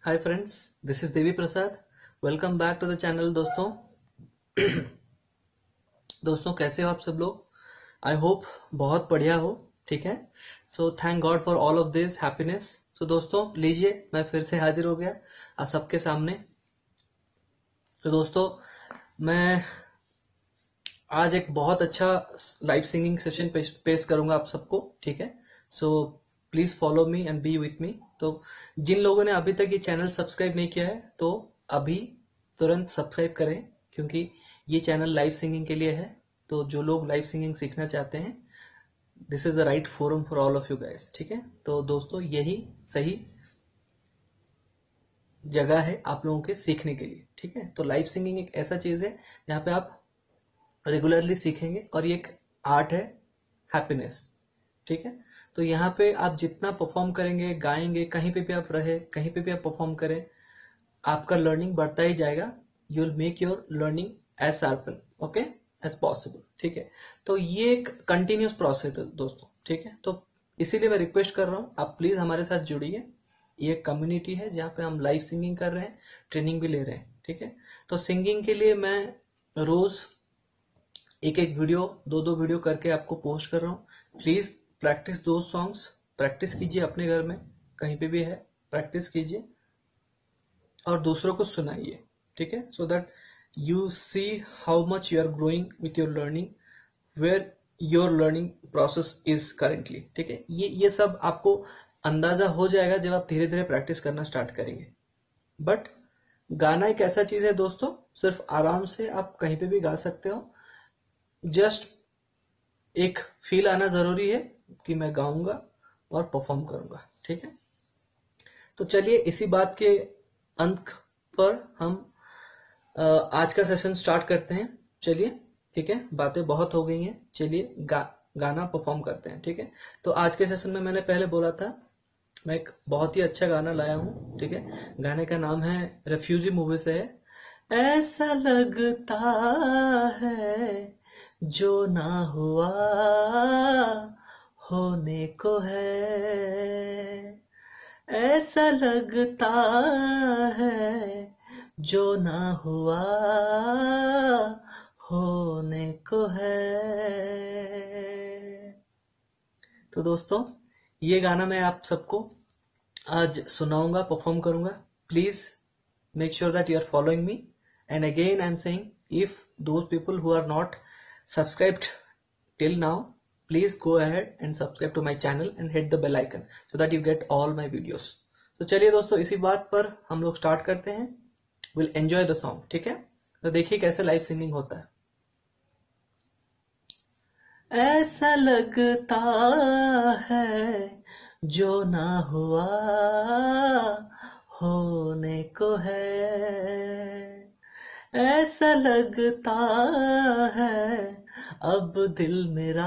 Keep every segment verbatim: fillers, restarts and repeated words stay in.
Hi friends, this is Devi Prasad. Welcome back to the channel. दोस्तों दोस्तों कैसे हो आप सब लोग? आई होप बहुत बढ़िया हो। ठीक है, so thank God for all of this happiness. So दोस्तों लीजिए, मैं फिर से हाजिर हो गया आप सबके सामने। तो दोस्तों मैं आज एक बहुत अच्छा लाइव सिंगिंग सेशन पेश, पेश करूंगा आप सबको। ठीक है, so please follow me and be with me. तो जिन लोगों ने अभी तक ये चैनल सब्सक्राइब नहीं किया है तो अभी तुरंत सब्सक्राइब करें, क्योंकि ये चैनल लाइव सिंगिंग के लिए है। तो जो लोग लाइव सिंगिंग सीखना चाहते हैं, this is the right forum for all of you guys. ठीक है, तो दोस्तों यही सही जगह है आप लोगों के सीखने के लिए। ठीक है, तो लाइव सिंगिंग एक ऐसा चीज है जहाँ पे आप रेगुलरली सीखेंगे, और ये एक आर्ट है, हैप्पीनेस। ठीक है, तो यहाँ पे आप जितना परफॉर्म करेंगे, गाएंगे, कहीं पे भी आप रहे, कहीं पे भी आप परफॉर्म करें, आपका लर्निंग बढ़ता ही जाएगा। You will make your learning as sharpen okay as possible. ठीक है, तो ये एक कंटिन्यूस प्रोसेस है दोस्तों। ठीक है, तो इसीलिए मैं रिक्वेस्ट कर रहा हूँ, आप प्लीज हमारे साथ जुड़िए। ये कम्युनिटी है जहाँ पे हम लाइव सिंगिंग कर रहे हैं, ट्रेनिंग भी ले रहे हैं। ठीक है, तो सिंगिंग के लिए मैं रोज एक एक वीडियो, दो दो वीडियो करके आपको पोस्ट कर रहा हूँ। प्लीज प्रैक्टिस दो सॉन्ग्स, प्रैक्टिस कीजिए अपने घर में, कहीं पे भी है, प्रैक्टिस कीजिए और दूसरों को सुनाइए। ठीक है, so that you see how much you are growing with your learning, where your learning process is currently. ठीक है, ये ये सब आपको अंदाजा हो जाएगा जब आप धीरे धीरे प्रैक्टिस करना स्टार्ट करेंगे। बट गाना एक ऐसा चीज है दोस्तों, सिर्फ आराम से आप कहीं पे भी गा सकते हो। जस्ट एक फील आना जरूरी है कि मैं गाऊंगा और परफॉर्म करूंगा। ठीक है, तो चलिए इसी बात के अंत पर हम आज का सेशन स्टार्ट करते हैं। चलिए, ठीक है, बातें बहुत हो गई हैं, चलिए गा, गाना परफॉर्म करते हैं। ठीक है, तो आज के सेशन में मैंने पहले बोला था मैं एक बहुत ही अच्छा गाना लाया हूँ। ठीक है, गाने का नाम है, रेफ्यूजी मूवी से है। ऐसा लगता है जो ना हुआ होने को है, ऐसा लगता है जो ना हुआ होने को है। तो दोस्तों ये गाना मैं आप सबको आज सुनाऊंगा, परफॉर्म करूंगा। Please make sure that you are following me, and again I am saying, if those people who are not subscribed till now, please go ahead and subscribe to my channel and hit the bell icon so that you get all my videos. तो चलिए दोस्तों इसी बात पर हम लोग start करते हैं। Will enjoy the song. ठीक है, तो देखिए कैसे लाइव सिंगिंग होता है। ऐसा लगता है जो ना हुआ होने को है, ऐसा लगता है अब दिल मेरा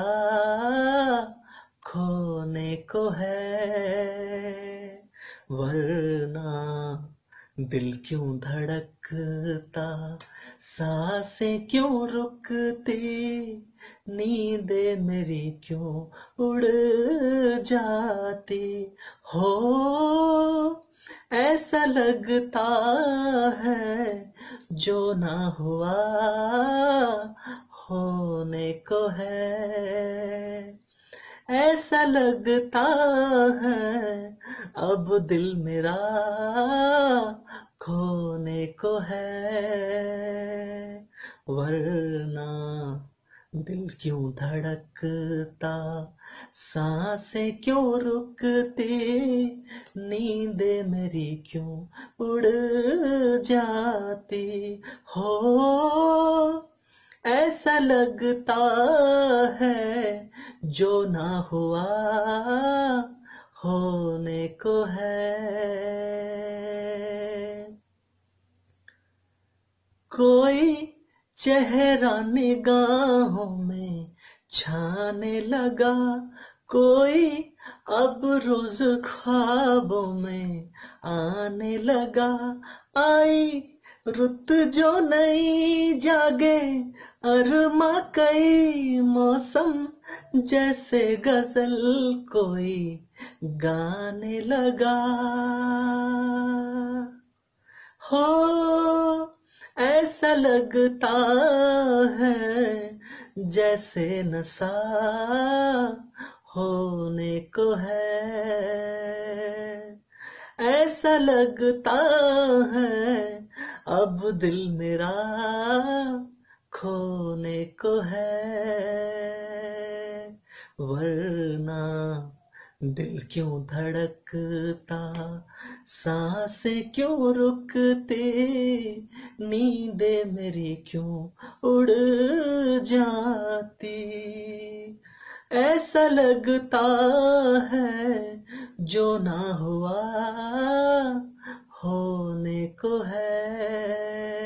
खोने को है, वरना दिल क्यों धड़कता, सांसें क्यों रुकती, नींदें मेरी क्यों उड़ जाती हो, ऐसा लगता है जो ना हुआ होने को है, ऐसा लगता है अब दिल मेरा खोने को है, वरना दिल क्यों धड़कता, सांसें क्यों रुकती, नींदें मेरी क्यों उड़ जाती हो, ऐसा लगता है जो ना हुआ होने को है। कोई चेहरा निगाहों में छाने लगा, कोई अब रोज ख्वाबों में आने लगा, आई रुत जो नई जागे अरमा कई मौसम, जैसे गजल कोई गाने लगा। हो ऐसा लगता है जैसे नशा होने को है, ऐसा लगता है अब दिल मेरा खोने को है, वरना दिल क्यों धड़कता, सांसें क्यों रुकते, नींदें मेरी क्यों उड़ जाती, ऐसा लगता है जो ना हुआ होने को है।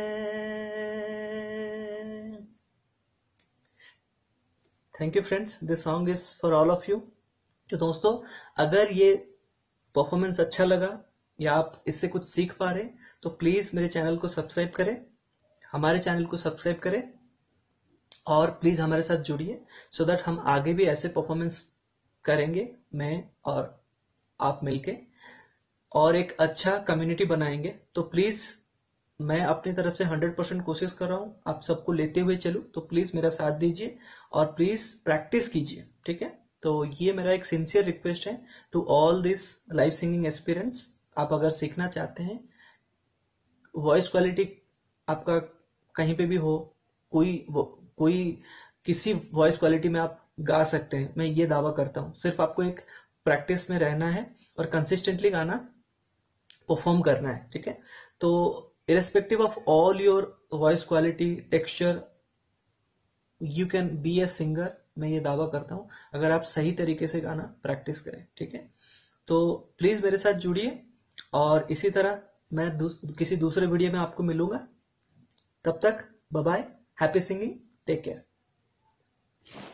Thank you friends, this song is for all of you. तो दोस्तों, अगर ये परफॉर्मेंस अच्छा लगा या आप इससे कुछ सीख पा रहे तो प्लीज मेरे चैनल को सब्सक्राइब करें, हमारे चैनल को सब्सक्राइब करें और प्लीज हमारे साथ जुड़िए, सो दैट हम आगे भी ऐसे परफॉर्मेंस करेंगे, मैं और आप मिलके, और एक अच्छा कम्युनिटी बनाएंगे। तो प्लीज मैं अपनी तरफ से हंड्रेड परसेंट कोशिश कर रहा हूँ आप सबको लेते हुए चलूं, तो प्लीज मेरा साथ दीजिए और प्लीज प्रैक्टिस कीजिए, ठीक है। तो ये मेरा एक सिंसियर रिक्वेस्ट है to all this live singing aspirants. आप अगर सीखना चाहते हैं, वॉइस क्वालिटी आपका कहीं पे भी हो, कोई वो कोई किसी वॉइस क्वालिटी में आप गा सकते हैं, मैं ये दावा करता हूँ। सिर्फ आपको एक प्रैक्टिस में रहना है और कंसिस्टेंटली गाना परफॉर्म करना है, ठीक है। तो irrespective of all your voice quality texture, you can be a singer, मैं ये दावा करता हूँ, अगर आप सही तरीके से गाना प्रैक्टिस करें, ठीक है। तो प्लीज मेरे साथ जुड़िए और इसी तरह मैं दूस, किसी दूसरे वीडियो में आपको मिलूंगा। तब तक bye bye, happy singing, take care.